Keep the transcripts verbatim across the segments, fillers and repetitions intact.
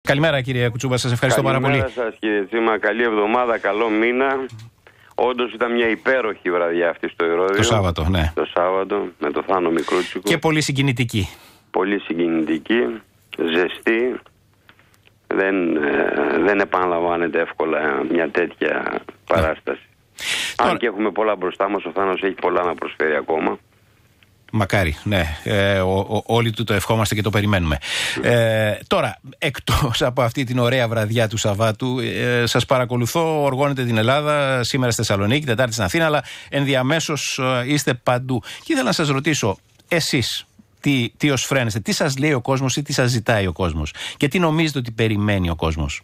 Καλημέρα κύριε Κουτσούμπα, σας ευχαριστώ Καλημέρα πάρα πολύ. Καλημέρα σας κύριε Τσίμα, καλή εβδομάδα, καλό μήνα. Όντως ήταν μια υπέροχη βραδιά αυτή στο Ηρώδειο. Το Σάββατο, ναι. Το Σάββατο με το Θάνο Μικρούτσικο. Και πολύ συγκινητική. Πολύ συγκινητική, ζεστή. Δεν, ε, δεν επαναλαμβάνεται εύκολα μια τέτοια παράσταση. Τώρα... Αν και έχουμε πολλά μπροστά μας, ο Θάνος έχει πολλά να προσφέρει ακόμα. Μακάρι, ναι. Ε, ο, ο, όλοι του το ευχόμαστε και το περιμένουμε. Ε, τώρα, εκτός από αυτή την ωραία βραδιά του Σαββάτου, ε, σας παρακολουθώ, οργώνετε την Ελλάδα, σήμερα στη Θεσσαλονίκη, Τετάρτη στην Αθήνα, αλλά ενδιαμέσως ε, είστε παντού. Και ήθελα να σας ρωτήσω, εσείς, τι, τι ως φρένεστε, τι σας λέει ο κόσμος ή τι σας ζητάει ο κόσμος και τι νομίζετε ότι περιμένει ο κόσμος?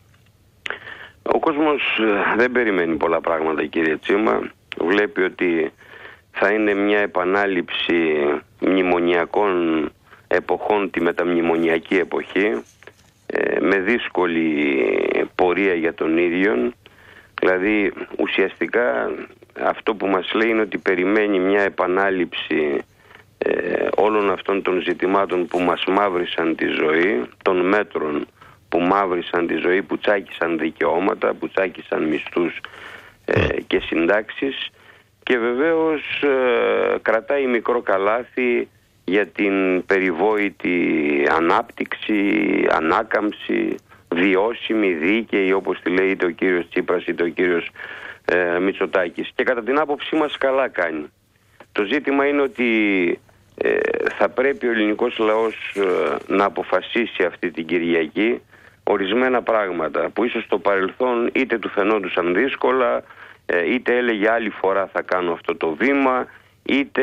Ο κόσμος ε, δεν περιμένει πολλά πράγματα, κύριε Τσίμα. Βλέπει ότι θα είναι μια επανάληψη μνημονιακών εποχών, τη μεταμνημονιακή εποχή, ε, με δύσκολη πορεία για τον ίδιο. Δηλαδή ουσιαστικά αυτό που μας λέει είναι ότι περιμένει μια επανάληψη ε, όλων αυτών των ζητημάτων που μας μαύρισαν τη ζωή, των μέτρων που μαύρισαν τη ζωή, που τσάκισαν δικαιώματα, που τσάκισαν μισθούς ε, και συντάξεις. Και βεβαίως ε, κρατάει μικρό καλάθι για την περιβόητη ανάπτυξη, ανάκαμψη, βιώσιμη, δίκαιη, όπως τη λέει είτε ο κύριος Τσίπρας είτε ο κύριος ε, Μητσοτάκης. Και κατά την άποψή μας καλά κάνει. Το ζήτημα είναι ότι ε, θα πρέπει ο ελληνικός λαός ε, να αποφασίσει αυτή την Κυριακή ορισμένα πράγματα που ίσως στο παρελθόν είτε του φαινόντουσαν δύσκολα, είτε έλεγε άλλη φορά θα κάνω αυτό το βήμα, είτε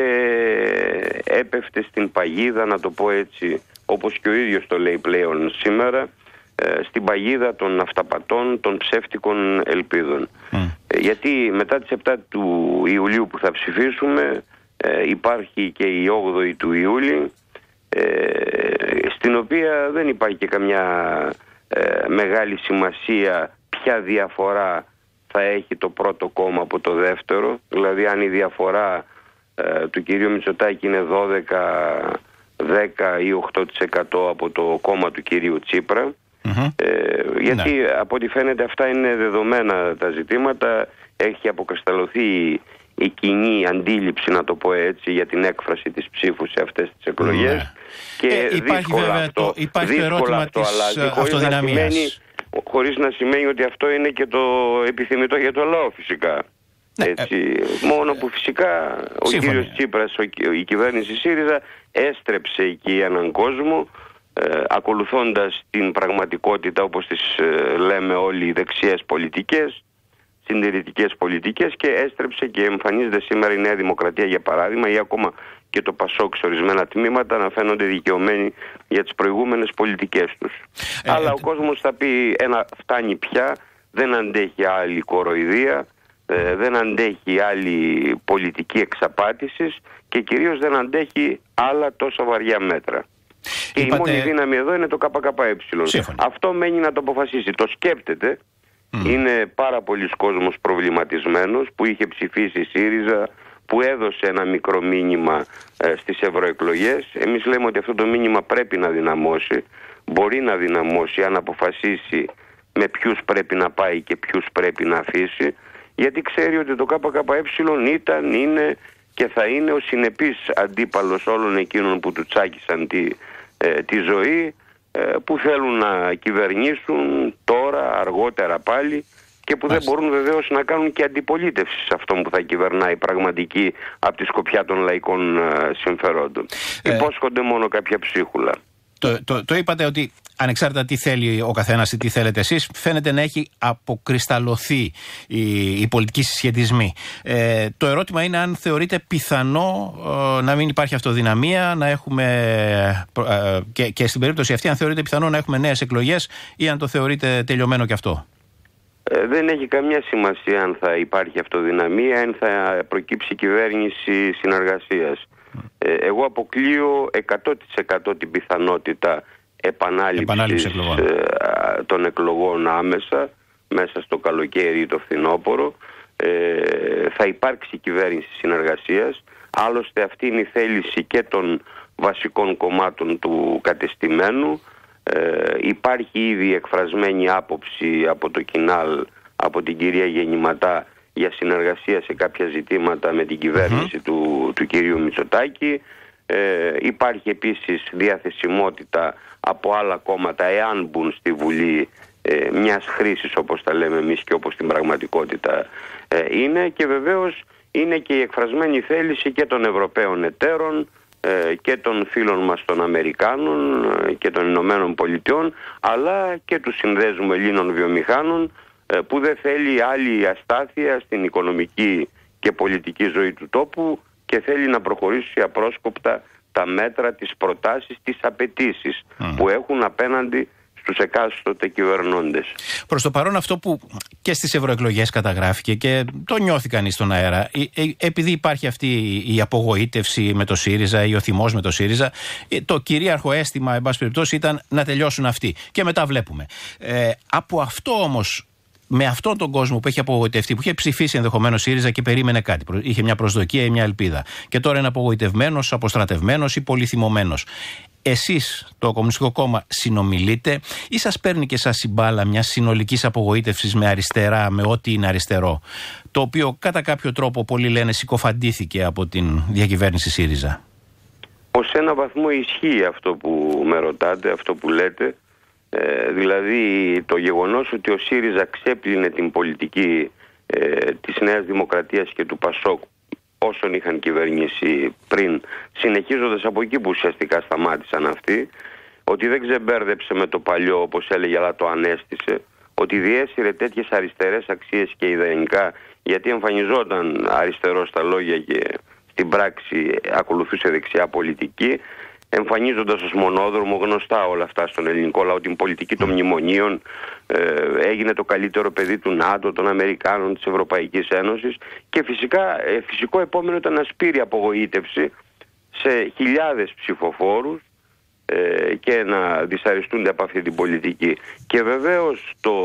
έπεφτε στην παγίδα, να το πω έτσι, όπως και ο ίδιος το λέει πλέον σήμερα, στην παγίδα των αυταπατών, των ψεύτικων ελπίδων. Mm. Γιατί μετά τις επτά του Ιουλίου που θα ψηφίσουμε υπάρχει και η όγδοη του Ιούλη, στην οποία δεν υπάρχει και καμιά μεγάλη σημασία ποια διαφορά θα έχει το πρώτο κόμμα από το δεύτερο. Δηλαδή αν η διαφορά ε, του κυρίου Μητσοτάκη είναι δώδεκα, δέκα ή οκτώ τοις εκατό από το κόμμα του κυρίου Τσίπρα. Mm-hmm. Ε, γιατί ναι. από ό,τι φαίνεται αυτά είναι δεδομένα τα ζητήματα. Έχει αποκρισταλωθεί η, η κοινή αντίληψη, να το πω έτσι, για την έκφραση της ψήφου σε αυτές τις εκλογές. Ναι. Και ε, υπάρχει βέβαια αυτό, το, υπάρχει το ερώτημα αυτό, της αυτοδυναμίας. Χωρίς να σημαίνει ότι αυτό είναι και το επιθυμητό για το λαό φυσικά. Ναι, έτσι, ε, μόνο που φυσικά ο σύμφωνοι. κύριος Τσίπρας, ο, η κυβέρνηση ΣΥΡΙΖΑ έστρεψε εκεί έναν κόσμο ε, ακολουθώντας την πραγματικότητα όπως τις ε, λέμε όλοι οι δεξιές πολιτικές, συντηρητικές πολιτικές, και έστρεψε και εμφανίζεται σήμερα η Νέα Δημοκρατία για παράδειγμα ή ακόμα και το Πασόκ σε ορισμένα τμήματα να φαίνονται δικαιωμένοι για τις προηγούμενες πολιτικές τους. Ε, Αλλά ε, ο κόσμος θα πει ένα φτάνει πια, δεν αντέχει άλλη κοροϊδία, ε, δεν αντέχει άλλη πολιτική εξαπάτησης και κυρίως δεν αντέχει άλλα τόσα βαριά μέτρα. Και Είπατε... η μόνη δύναμη εδώ είναι το ΚΚΕ. Αυτό μένει να το αποφασίσει. Το σκέπτεται. Mm. Είναι πάρα πολλοί κόσμος προβληματισμένος που είχε ψηφίσει ΣΥΡΙΖΑ, που έδωσε ένα μικρό μήνυμα ε, στις ευρωεκλογές. Εμείς λέμε ότι αυτό το μήνυμα πρέπει να δυναμώσει, μπορεί να δυναμώσει αν αποφασίσει με ποιους πρέπει να πάει και ποιους πρέπει να αφήσει, γιατί ξέρει ότι το ΚΚΕ ήταν, είναι και θα είναι ο συνεπής αντίπαλος όλων εκείνων που του τσάκισαν τη, ε, τη ζωή, ε, που θέλουν να κυβερνήσουν τώρα, αργότερα πάλι, και που Μάλιστα. δεν μπορούν βεβαίως να κάνουν και αντιπολίτευση σε αυτόν που θα κυβερνάει πραγματική από τη σκοπιά των λαϊκών uh, συμφερόντων. Ε, Υπόσχονται μόνο κάποια ψίχουλα. Το, το, το είπατε ότι ανεξάρτητα τι θέλει ο καθένας ή τι θέλετε εσείς, φαίνεται να έχει αποκρισταλωθεί η, η πολιτική συσχετισμή. Ε, το ερώτημα είναι αν θεωρείτε πιθανό ε, να μην υπάρχει αυτοδυναμία, να έχουμε ε, και, και στην περίπτωση αυτή αν θεωρείτε πιθανό να έχουμε νέες εκλογές ή αν το θεωρείτε τελειωμένο και αυτό. Ε, δεν έχει καμιά σημασία αν θα υπάρχει αυτοδυναμία, αν θα προκύψει κυβέρνηση συνεργασίας. Ε, εγώ αποκλείω εκατό τοις εκατό την πιθανότητα επανάληψης εκλογών. Ε, των εκλογών άμεσα, μέσα στο καλοκαίρι ή το φθινόπωρο. Ε, θα υπάρξει κυβέρνηση συνεργασίας. Άλλωστε αυτή είναι η θέληση και των βασικών κομμάτων του κατεστημένου. Ε, υπάρχει ήδη εκφρασμένη άποψη από το Κινάλ, από την κυρία Γεννηματά, για συνεργασία σε κάποια ζητήματα με την κυβέρνηση mm-hmm. του, του κυρίου Μητσοτάκη. Ε, υπάρχει επίσης διαθεσιμότητα από άλλα κόμματα, εάν μπουν στη Βουλή, ε, μιας χρήσης, όπως τα λέμε εμείς και όπως στην πραγματικότητα ε, είναι. Και βεβαίως είναι και η εκφρασμένη θέληση και των Ευρωπαίων εταίρων ε, και των φίλων μας των Αμερικάνων ε, και των Ηνωμένων Πολιτειών, αλλά και του Συνδέσμου Ελλήνων Βιομηχάνων, ε, που δεν θέλει άλλη αστάθεια στην οικονομική και πολιτική ζωή του τόπου και θέλει να προχωρήσει απρόσκοπτα τα μέτρα, τις προτάσεις, τις απαιτήσεις mm. που έχουν απέναντι στους εκάστοτε κυβερνώντες. Προς το παρόν, αυτό που και στις ευρωεκλογές καταγράφηκε και το νιώθει κανείς στον αέρα, επειδή υπάρχει αυτή η απογοήτευση με το ΣΥΡΙΖΑ ή ο θυμός με το ΣΥΡΙΖΑ, το κυρίαρχο αίσθημα, εν πάση περιπτώσει, ήταν να τελειώσουν αυτοί. Και μετά βλέπουμε. Ε, από αυτό όμως, με αυτόν τον κόσμο που έχει απογοητευτεί, που είχε ψηφίσει ενδεχομένως ΣΥΡΙΖΑ και περίμενε κάτι, είχε μια προσδοκία ή μια ελπίδα, και τώρα είναι απογοητευμένος, αποστρατευμένος ή πολύ θυμωμένος. Εσείς, το Κομμουνιστικό Κόμμα, συνομιλείτε ή σας παίρνει και σας η μπάλα μιας συνολικής απογοήτευσης με αριστερά, με ό,τι είναι αριστερό, το οποίο κατά κάποιο τρόπο πολλοί λένε συκοφαντήθηκε από την διακυβέρνηση ΣΥΡΙΖΑ? Ως ένα βαθμό ισχύει αυτό που με ρωτάτε, αυτό που λέτε. Ε, δηλαδή το γεγονός ότι ο ΣΥΡΙΖΑ ξέπλυνε την πολιτική ε, της Νέας Δημοκρατίας και του ΠΑΣΟΚ όσων είχαν κυβερνήσει πριν, συνεχίζοντας από εκεί που ουσιαστικά σταμάτησαν αυτοί, ότι δεν ξεμπέρδεψε με το παλιό όπως έλεγε, αλλά το ανέστησε, ότι διέσυρε τέτοιες αριστερές αξίες και ιδεϊνικά, γιατί εμφανιζόταν αριστερό στα λόγια και στην πράξη ακολουθούσε δεξιά πολιτική, εμφανίζοντας ως μονόδρομο, γνωστά όλα αυτά στον ελληνικό λαό, την πολιτική των μνημονίων, ε, έγινε το καλύτερο παιδί του ΝΑΤΟ, των Αμερικάνων, της Ευρωπαϊκής Ένωσης, και φυσικά ε, φυσικό επόμενο ήταν να σπείρει απογοήτευση σε χιλιάδες ψηφοφόρους ε, και να δυσαρεστούνται από αυτή την πολιτική. Και βεβαίως το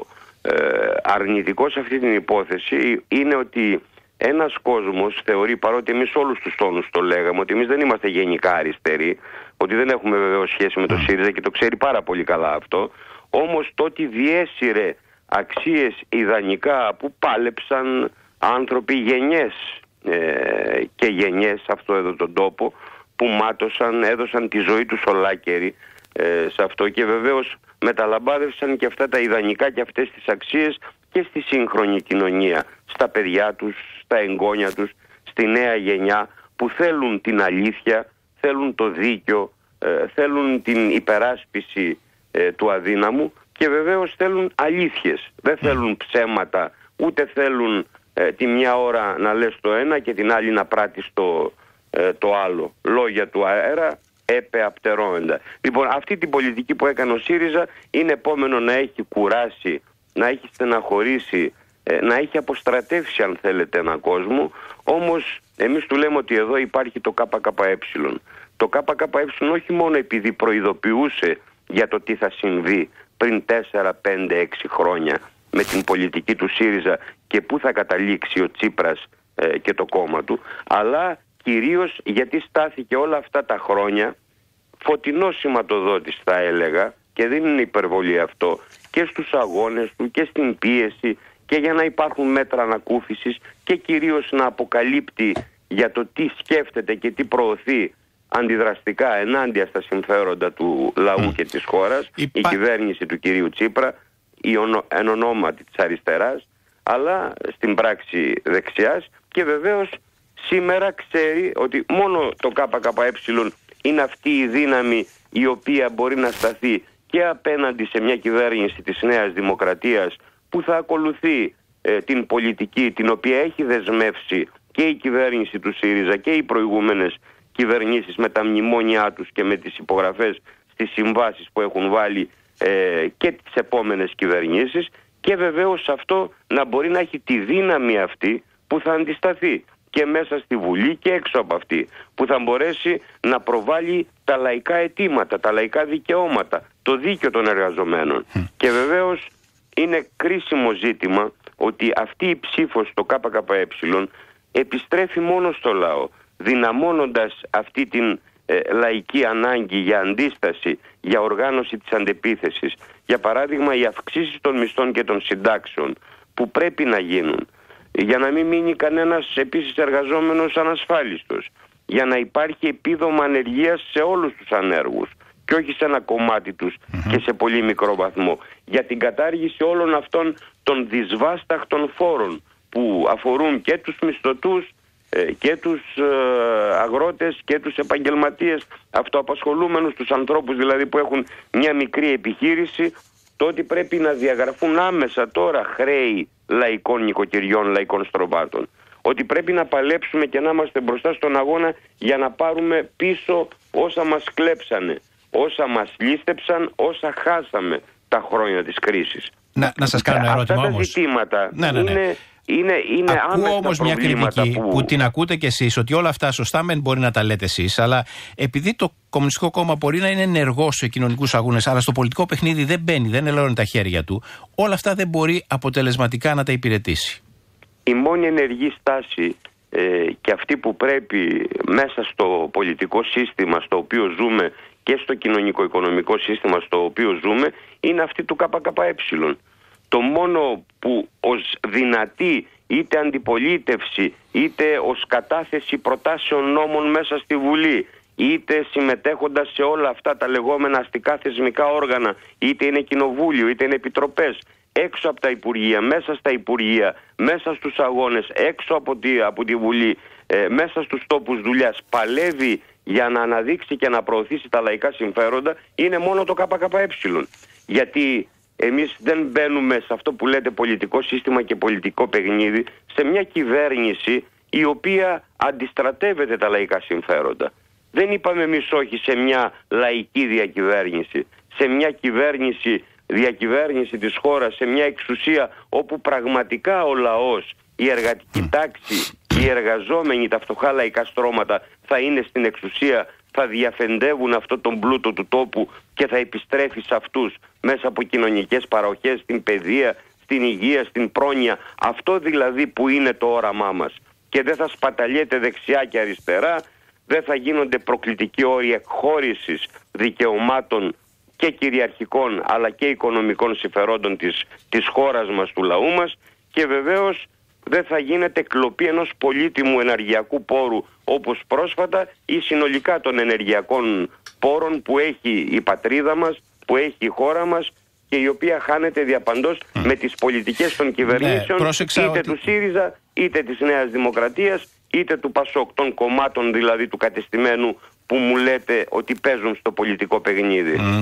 ε, αρνητικό σε αυτή την υπόθεση είναι ότι ένας κόσμος θεωρεί, παρότι εμείς όλους τους τόνους το λέγαμε, ότι εμείς δεν είμαστε γενικά αριστεροί, ότι δεν έχουμε βεβαίως σχέση με το ΣΥΡΙΖΑ και το ξέρει πάρα πολύ καλά αυτό, όμως το ότι διέσυρε αξίες ιδανικά που πάλεψαν άνθρωποι γενιές ε, και γενιές σε αυτό εδώ τον τόπο, που μάτωσαν, έδωσαν τη ζωή τους ολάκερη ε, σε αυτό, και βεβαίως μεταλαμπάδευσαν και αυτά τα ιδανικά και αυτές τις αξίες και στη σύγχρονη κοινωνία, στα παιδιά τους, στα εγγόνια τους, στη νέα γενιά που θέλουν την αλήθεια, θέλουν το δίκιο, ε, θέλουν την υπεράσπιση ε, του αδύναμου, και βεβαίως θέλουν αλήθειες. Δεν θέλουν ψέματα, ούτε θέλουν ε, τη μια ώρα να λες το ένα και την άλλη να πράττεις το, ε, το άλλο. Λόγια του αέρα, έπε απτερώεντα. Λοιπόν, αυτή την πολιτική που έκανε ο ΣΥΡΙΖΑ είναι επόμενο να έχει κουράσει, να έχει στεναχωρήσει, να έχει αποστρατεύσει, αν θέλετε, έναν κόσμο. Όμως εμείς του λέμε ότι εδώ υπάρχει το ΚΚΕ. Το ΚΚΕ όχι μόνο επειδή προειδοποιούσε για το τι θα συμβεί πριν τέσσερα, πέντε, έξι χρόνια με την πολιτική του ΣΥΡΙΖΑ και πού θα καταλήξει ο Τσίπρας ε, και το κόμμα του, αλλά κυρίως γιατί στάθηκε όλα αυτά τα χρόνια φωτεινός σηματοδότης, θα έλεγα, και δεν είναι υπερβολή αυτό, και στους αγώνες του και στην πίεση, και για να υπάρχουν μέτρα ανακούφισης, και κυρίως να αποκαλύπτει για το τι σκέφτεται και τι προωθεί αντιδραστικά ενάντια στα συμφέροντα του λαού mm. και της χώρας, Υπά... η κυβέρνηση του κυρίου Τσίπρα, η ονο... εν ονόματι της αριστεράς, αλλά στην πράξη δεξιάς, και βεβαίως σήμερα ξέρει ότι μόνο το ΚΚΕ είναι αυτή η δύναμη η οποία μπορεί να σταθεί και απέναντι σε μια κυβέρνηση της Νέας Δημοκρατίας που θα ακολουθεί ε, την πολιτική την οποία έχει δεσμεύσει και η κυβέρνηση του ΣΥΡΙΖΑ και οι προηγούμενες κυβερνήσεις με τα μνημόνια τους και με τις υπογραφές στις συμβάσεις που έχουν βάλει ε, και τις επόμενες κυβερνήσεις, και βεβαίως αυτό να μπορεί να έχει τη δύναμη αυτή που θα αντισταθεί και μέσα στη Βουλή και έξω από αυτή, που θα μπορέσει να προβάλλει τα λαϊκά αιτήματα, τα λαϊκά δικαιώματα, το δίκαιο των εργαζομένων. Mm. Και βεβαίως είναι κρίσιμο ζήτημα ότι αυτή η ψήφος στο ΚΚΕ επιστρέφει μόνο στο λαό, δυναμώνοντας αυτή την ε, λαϊκή ανάγκη για αντίσταση, για οργάνωση της αντεπίθεσης. Για παράδειγμα, οι αυξήσεις των μισθών και των συντάξεων που πρέπει να γίνουν, για να μην μείνει κανένας επίσης εργαζόμενος ανασφάλιστος, για να υπάρχει επίδομα ανεργίας σε όλους τους ανέργους και όχι σε ένα κομμάτι τους mm-hmm. και σε πολύ μικρό βαθμό, για την κατάργηση όλων αυτών των δυσβάσταχτων φόρων που αφορούν και τους μισθωτούς και τους αγρότες και τους επαγγελματίες, αυτοαπασχολούμενους, τους ανθρώπους δηλαδή που έχουν μια μικρή επιχείρηση, το ότι πρέπει να διαγραφούν άμεσα τώρα χρέη λαϊκών νοικοκυριών, λαϊκών στρωμάτων, ότι πρέπει να παλέψουμε και να είμαστε μπροστά στον αγώνα για να πάρουμε πίσω όσα μας κλέψανε, όσα μας λήστεψαν, όσα χάσαμε τα χρόνια της κρίσης. Να, να σας κάνω ένα ερώτημα Αυτά όμως. τα ζητήματα ναι, ναι, ναι. είναι... Είναι, είναι Ακούω όμως μια κριτική που... που την ακούτε κι εσείς, ότι όλα αυτά σωστά μεν μπορεί να τα λέτε εσείς, αλλά επειδή το Κομμουνιστικό Κόμμα μπορεί να είναι ενεργό σε κοινωνικούς αγώνες, αλλά στο πολιτικό παιχνίδι δεν μπαίνει, δεν ελαιώνει τα χέρια του, όλα αυτά δεν μπορεί αποτελεσματικά να τα υπηρετήσει. Η μόνη ενεργή στάση ε, και αυτή που πρέπει μέσα στο πολιτικό σύστημα στο οποίο ζούμε και στο κοινωνικο-οικονομικό σύστημα στο οποίο ζούμε είναι αυτή του ΚΚΕ. Το μόνο που ως δυνατή είτε αντιπολίτευση είτε ως κατάθεση προτάσεων νόμων μέσα στη Βουλή, είτε συμμετέχοντας σε όλα αυτά τα λεγόμενα αστικά θεσμικά όργανα, είτε είναι κοινοβούλιο είτε είναι επιτροπές, έξω από τα Υπουργεία, μέσα στα Υπουργεία, μέσα στους αγώνες, έξω από τη, από τη Βουλή, ε, μέσα στους τόπους δουλειάς, παλεύει για να αναδείξει και να προωθήσει τα λαϊκά συμφέροντα, είναι μόνο το ΚΚΕ. Γιατί εμείς δεν μπαίνουμε σε αυτό που λέτε πολιτικό σύστημα και πολιτικό παιχνίδι, σε μια κυβέρνηση η οποία αντιστρατεύεται τα λαϊκά συμφέροντα. Δεν είπαμε εμείς όχι σε μια λαϊκή διακυβέρνηση, σε μια κυβέρνηση, διακυβέρνηση της χώρας, σε μια εξουσία όπου πραγματικά ο λαός, η εργατική τάξη, οι εργαζόμενοι, τα φτωχά λαϊκά στρώματα θα είναι στην εξουσία, θα διαφεντεύουν αυτό τον πλούτο του τόπου και θα επιστρέφει σε αυτούς μέσα από κοινωνικές παροχές, στην παιδεία, στην υγεία, στην πρόνοια. Αυτό δηλαδή που είναι το όραμά μας. Και δεν θα σπαταλιέται δεξιά και αριστερά, δεν θα γίνονται προκλητικοί όροι εκχώρησης δικαιωμάτων και κυριαρχικών αλλά και οικονομικών συμφερόντων της, της χώρας μας, του λαού μας, και βεβαίως δεν θα γίνεται κλοπή ενός πολύτιμου ενεργειακού πόρου όπως πρόσφατα ή συνολικά των ενεργειακών πόρων που έχει η πατρίδα μας, που έχει η χώρα μας και η οποία χάνεται διαπαντός mm. με τις πολιτικές των κυβερνήσεων, ναι, είτε ότι... του ΣΥΡΙΖΑ, είτε της Νέας Δημοκρατίας, είτε του ΠΑΣΟΚ, των κομμάτων δηλαδή του κατεστημένου που μου λέτε ότι παίζουν στο πολιτικό παιχνίδι. Mm.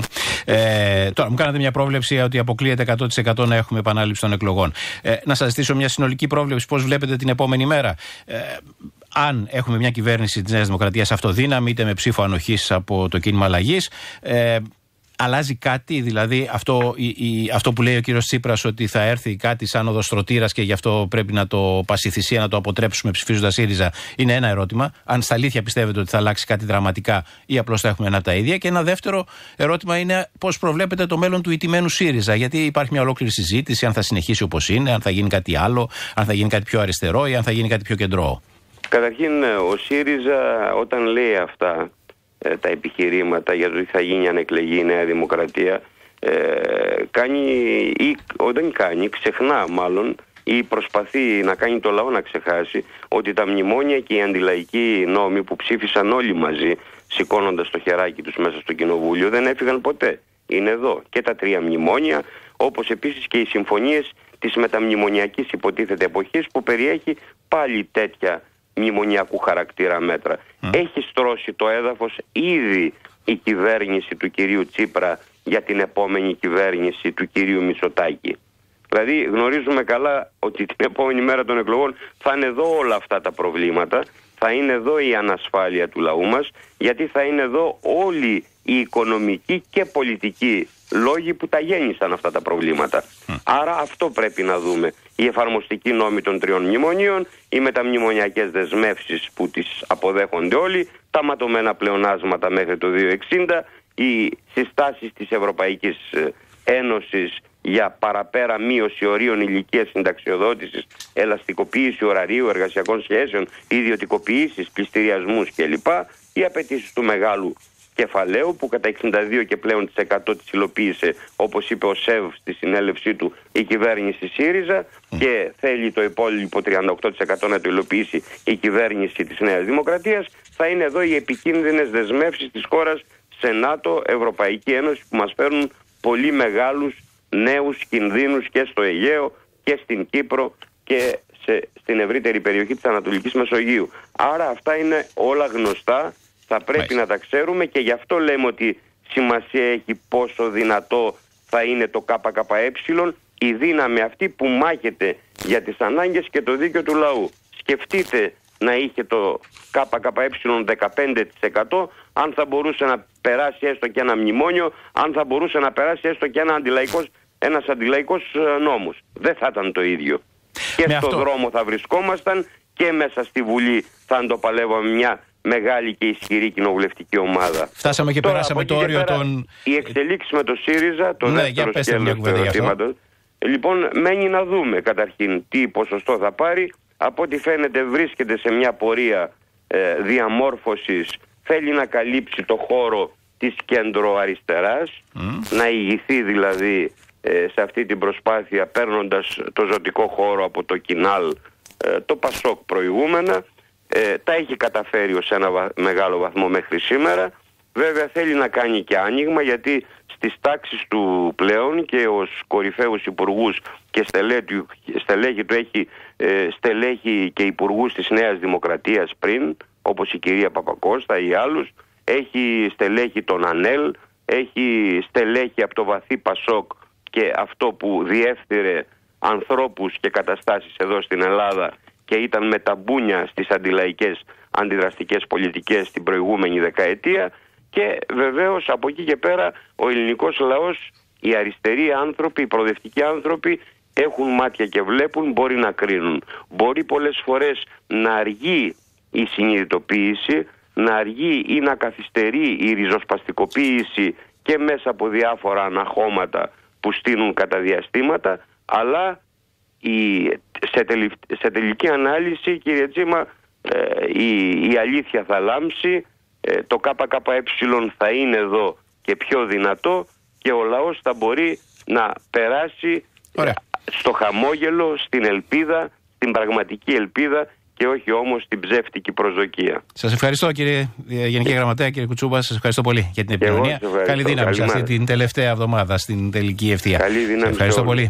Ε, τώρα μου κάνατε μια πρόβλεψη ότι αποκλείεται εκατό τοις εκατό να έχουμε επανάληψη των εκλογών. Ε, να σας ζητήσω μια συνολική πρόβλεψη, πώς βλέπετε την επόμενη μέρα. Ε, αν έχουμε μια κυβέρνηση της Νέας Δημοκρατίας αυτοδύναμη, είτε με ψήφο ανοχής από το κίνημα αλλαγής, ε, αλλάζει κάτι, δηλαδή αυτό, η, η, αυτό που λέει ο κύριος Τσίπρας, ότι θα έρθει κάτι σαν οδοστρωτήρας και γι' αυτό πρέπει να το πάση θυσία να το αποτρέψουμε ψηφίζοντας ΣΥΡΙΖΑ, είναι ένα ερώτημα. Αν στα αλήθεια πιστεύετε ότι θα αλλάξει κάτι δραματικά ή απλώς θα έχουμε ένα από τα ίδια. Και ένα δεύτερο ερώτημα είναι πώς προβλέπετε το μέλλον του ηττημένου ΣΥΡΙΖΑ. Γιατί υπάρχει μια ολόκληρη συζήτηση αν θα συνεχίσει όπως είναι, αν θα γίνει κάτι άλλο, αν θα γίνει κάτι πιο αριστερό ή αν θα γίνει κάτι πιο κεντρό. Καταρχήν, ο ΣΥΡΙΖΑ όταν λέει αυτά τα επιχειρήματα για το τι θα γίνει αν εκλεγεί η Νέα Δημοκρατία, ε, κάνει ή δεν κάνει, ξεχνά μάλλον ή προσπαθεί να κάνει το λαό να ξεχάσει ότι τα μνημόνια και οι αντιλαϊκοί νόμοι που ψήφισαν όλοι μαζί σηκώνοντας το χεράκι τους μέσα στο κοινοβούλιο δεν έφυγαν ποτέ. Είναι εδώ και τα τρία μνημόνια, όπως επίσης και οι συμφωνίες της μεταμνημονιακής υποτίθεται εποχής που περιέχει πάλι τέτοια μνημονιακού χαρακτήρα μέτρα. Mm. Έχει στρώσει το έδαφος ήδη η κυβέρνηση του κυρίου Τσίπρα για την επόμενη κυβέρνηση του κυρίου Μητσοτάκη. Δηλαδή γνωρίζουμε καλά ότι την επόμενη μέρα των εκλογών θα είναι εδώ όλα αυτά τα προβλήματα, θα είναι εδώ η ανασφάλεια του λαού μας, γιατί θα είναι εδώ όλοι οι οικονομικοί και πολιτικοί λόγοι που τα γέννησαν αυτά τα προβλήματα. Mm. Άρα αυτό πρέπει να δούμε. Οι εφαρμοστικοί νόμοι των τριών μνημονίων, οι μεταμνημονιακές δεσμεύσεις που τις αποδέχονται όλοι, τα ματωμένα πλεονάσματα μέχρι το δύο χιλιάδες εξήντα, οι συστάσεις της Ευρωπαϊκής Ένωσης για παραπέρα μείωση ορίων ηλικίας συνταξιοδότησης, ελαστικοποίηση ωραρίου εργασιακών σχέσεων, ιδιωτικοποιήσεις, πληστηριασμούς κλπ. οι απαιτήσεις του μεγάλου κεφαλαίου που κατά εξήντα δύο και πλέον της εκατό της υλοποίησε, όπως είπε ο ΣΕΒ στη συνέλευσή του, η κυβέρνηση ΣΥΡΙΖΑ mm. και θέλει το υπόλοιπο τριάντα οκτώ τοις εκατό να το υλοποιήσει η κυβέρνηση της Νέας Δημοκρατίας. Θα είναι εδώ οι επικίνδυνες δεσμεύσεις της χώρας σε ΝΑΤΟ, Ευρωπαϊκή Ένωση, που μας φέρνουν πολύ μεγάλους νέους κινδύνους και στο Αιγαίο και στην Κύπρο και σε, στην ευρύτερη περιοχή της Ανατολικής Μεσογείου. Άρα αυτά είναι όλα γνωστά. Θα πρέπει να τα ξέρουμε και γι' αυτό λέμε ότι σημασία έχει πόσο δυνατό θα είναι το ΚΚΕ, η δύναμη αυτή που μάχεται για τις ανάγκες και το δίκαιο του λαού. Σκεφτείτε να είχε το ΚΚΕ δεκαπέντε τοις εκατό, αν θα μπορούσε να περάσει έστω και ένα μνημόνιο, αν θα μπορούσε να περάσει έστω και ένα αντιλαϊκός, ένας αντιλαϊκός νόμος. Δεν θα ήταν το ίδιο. Και με στον αυτό... δρόμο θα βρισκόμασταν και μέσα στη Βουλή θα αντοπαλεύαμε μια μεγάλη και ισχυρή κοινοβουλευτική ομάδα. Φτάσαμε και Τώρα, περάσαμε το όριο των... Οι εξελίξεις με το ΣΥΡΙΖΑ, το ναι, δεύτερο σκέλος του ερωτήματος. Λοιπόν, μένει να δούμε καταρχήν τι ποσοστό θα πάρει. Από ό,τι φαίνεται βρίσκεται σε μια πορεία ε, διαμόρφωσης. Θέλει να καλύψει το χώρο της κέντρο-αριστεράς, mm. να ηγηθεί δηλαδή ε, σε αυτή την προσπάθεια, παίρνοντας το ζωτικό χώρο από το Κινάλ, ε, το Πασόκ προηγούμενα. Ε, τα έχει καταφέρει ως ένα βα... μεγάλο βαθμό μέχρι σήμερα. Βέβαια θέλει να κάνει και άνοιγμα, γιατί στις τάξεις του πλέον και ως κορυφαίους υπουργούς και στελέχη, στελέχη του έχει ε, στελέχη και υπουργούς της Νέας Δημοκρατίας πριν, όπως η κυρία Παπακώστα ή άλλους, έχει στελέχη τον ΑΝΕΛ, έχει στελέχη από το βαθύ Πασόκ και αυτό που διέφθειρε ανθρώπους και καταστάσεις εδώ στην Ελλάδα και ήταν με τα μπούνια στις αντιλαϊκές αντιδραστικές πολιτικές την προηγούμενη δεκαετία. Και βεβαίως από εκεί και πέρα ο ελληνικός λαός, οι αριστεροί άνθρωποι, οι προοδευτικοί άνθρωποι έχουν μάτια και βλέπουν, μπορεί να κρίνουν. Μπορεί πολλές φορές να αργεί η συνειδητοποίηση, να αργεί ή να καθυστερεί η ριζοσπαστικοποίηση και μέσα από διάφορα αναχώματα που στείνουν κατά διαστήματα, αλλά η, σε, τελη, σε τελική ανάλυση, κύριε Τσίμα, ε, η, η αλήθεια θα λάμψει, ε, το ΚΚΕ θα είναι εδώ και πιο δυνατό και ο λαός θα μπορεί να περάσει ε, στο χαμόγελο, στην ελπίδα, στην πραγματική ελπίδα και όχι όμως την ψεύτικη προσδοκία. Σας ευχαριστώ, κύριε Γενική Γραμματέα, κύριε Κουτσούπα, σας ευχαριστώ πολύ για την επικοινωνία. Καλή δύναμη σε αυτή την τελευταία εβδομάδα στην τελική ευθεία. Καλή δύναμη. Ευχαριστώ πολύ.